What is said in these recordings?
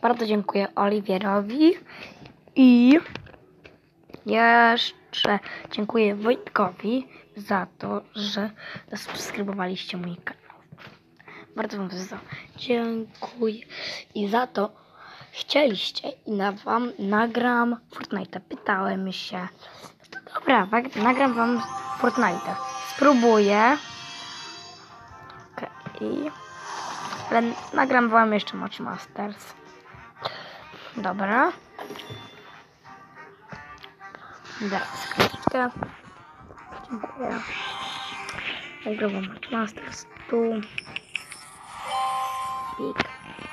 Bardzo dziękuję Oliwierowi i jeszcze dziękuję Wojtkowi za to, że zasubskrybowaliście mój kanał. Bardzo wam za to dziękuję i za to chcieliście i wam nagram Fortnite'a. Pytałem się. Dobra, nagram wam Fortnite'a. Spróbuję. Okay. Ale nagram wam jeszcze Match Masters. Dobra. Teraz chwileczkę. Dziękuję. Nagram wam Match Masters. Tu. Pik.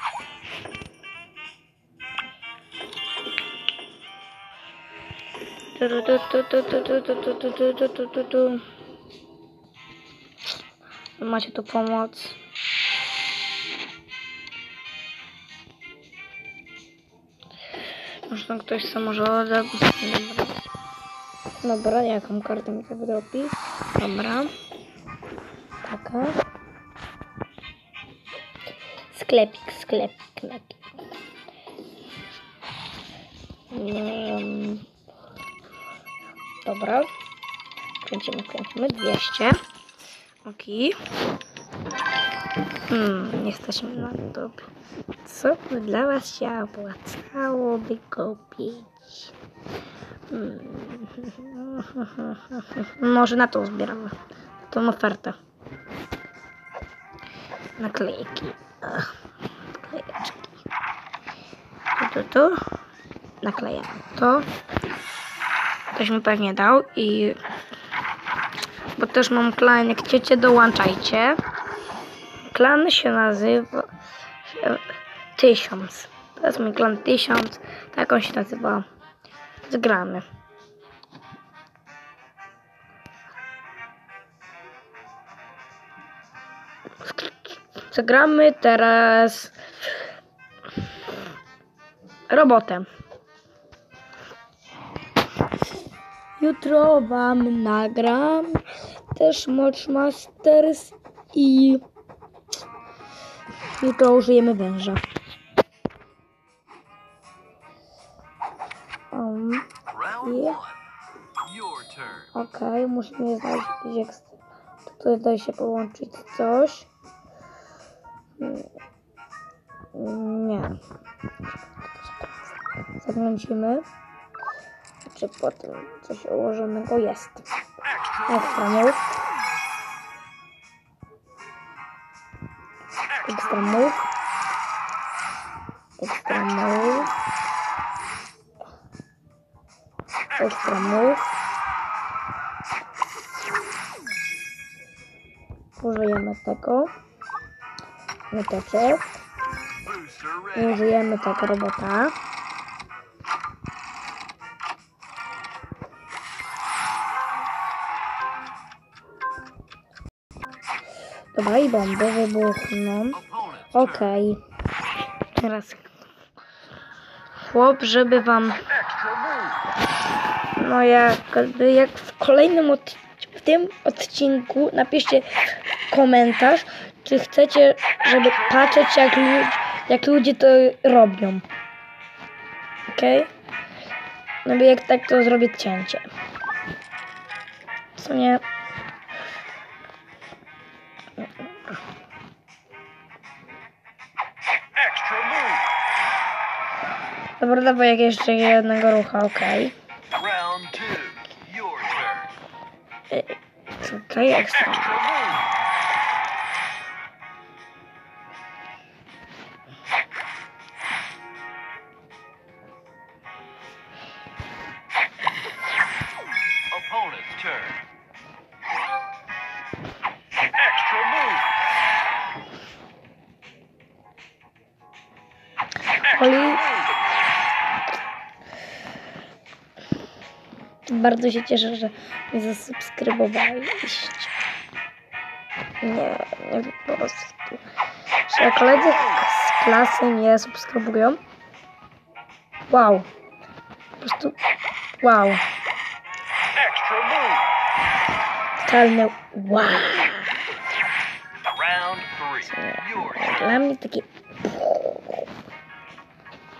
Macie tu pomoc. Może tam ktoś sam może odebrać. Dobra, jaką kartę mi to wydrobi? Dobra. Taka. Sklepik. Dobra. Kręcimy. 200. Okej. Jesteśmy na YouTube. Co by dla was się opłacałoby kupić? Może na to zbieramy. Tą ofertę. Naklejki. Naklejeczki. Tu. Naklejamy to. Ktoś mi pewnie dał i... Bo też mam klan, jak chcecie, dołączajcie. Klan się nazywa 1000. To jest mój klan 1000. Tak on się nazywa. Zgramy. Zagramy teraz robotę. Jutro wam nagram też Match Masters i jutro użyjemy węża. Okej, musimy znaleźć jakiś ekstra. Tutaj da się połączyć coś. Nie. Zakręcimy. Czy potem coś ułożonego jest. Ekstra move. Ekstra move. Ekstra move. Ekstra move. Użyjemy tego. Myteczek. Użyjemy tego robota. Dobra, i bomby wybuchną. Okej. Teraz chłop, żeby wam... No jak w kolejnym w tym odcinku napiszcie komentarz, czy chcecie, żeby patrzeć jak ludzie to robią. Okej? No bo jak tak, to zrobię cięcie. W sumie... Dobra, dawaj jak jeszcze jednego rucha, okej. Okej, ekstra. Bardzo się cieszę, że mnie zasubskrybowaliście. Nie po prostu. Że koledzy z klasy mnie subskrybują. Wow. Po prostu wow. Totalny wow. Dla mnie takie...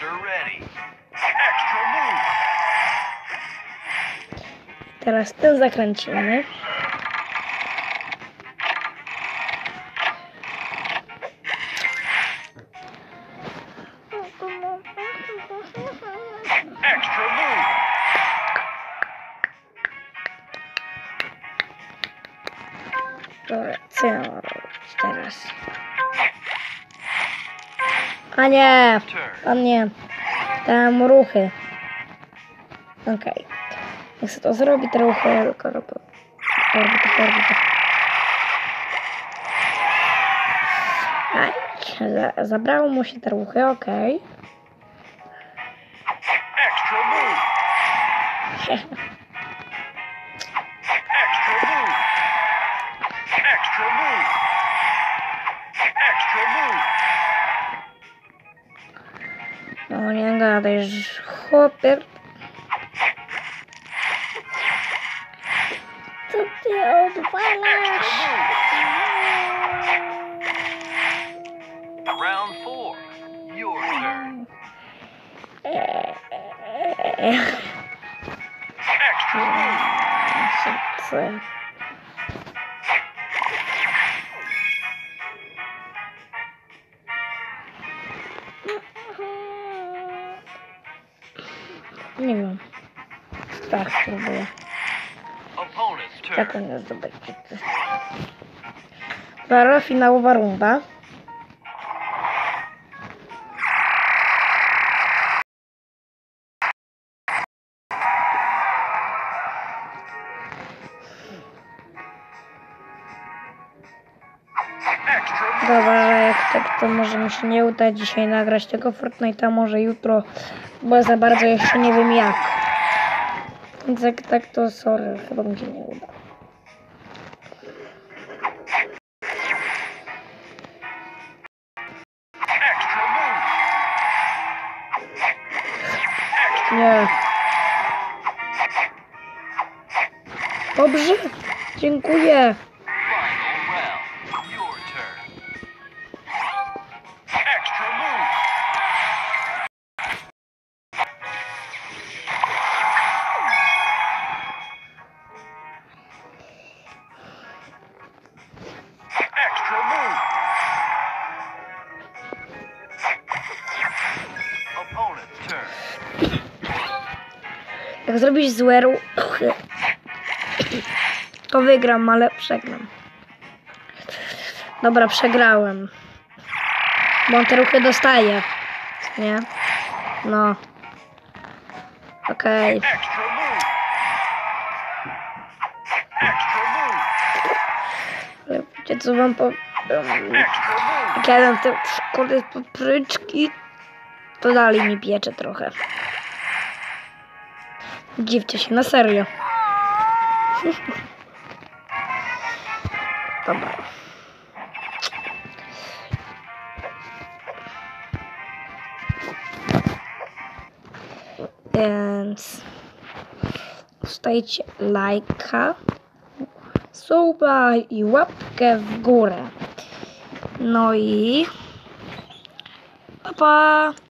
You're ready. Extra move. Teraz ten zakręcimy. Extra move. Dobra, co ja mam robić teraz? A nie! A nie. Tam ruchy. Okej. Jak sobie to zrobi, te ruchy, tylko robię. Porwę to. Aj, zabrało mu się te ruchy, okej. Extra move. Extra move. Extra move. Extra move. No nie gadaj, że chłopie. Co ty odwalasz? Round 4. Your turn. Extra move. Co? Nie wiem. Tak, spróbuję. Opponent's turn. Jak on jest zobaczyć. Dobra, finałowa runda. Extra move. Dobra, jak tak to może mi się nie uda dzisiaj nagrać tego Fortnite'a, może jutro, bo za bardzo jeszcze nie wiem jak. Więc jak tak to sorry, chyba mi się nie uda. Extra move. Nie. Dobrze, dziękuję. Final round. Your turn. Extra move. Extra move. Opponent's turn. Jak zrobisz złe ruchy, to wygram, ale przegram. Dobra, przegrałem. Bo on te ruchy dostaje. Nie? No. Okej. Extra move. Extra move. Ale wiecie co wam powiem? Extra move. Jak jadam te szkody papryczki, to dalej mi piecze trochę. Dziwcie się, na serio. Dobra. Więc zostajcie lajka, suba i łapkę w górę. No i pa pa!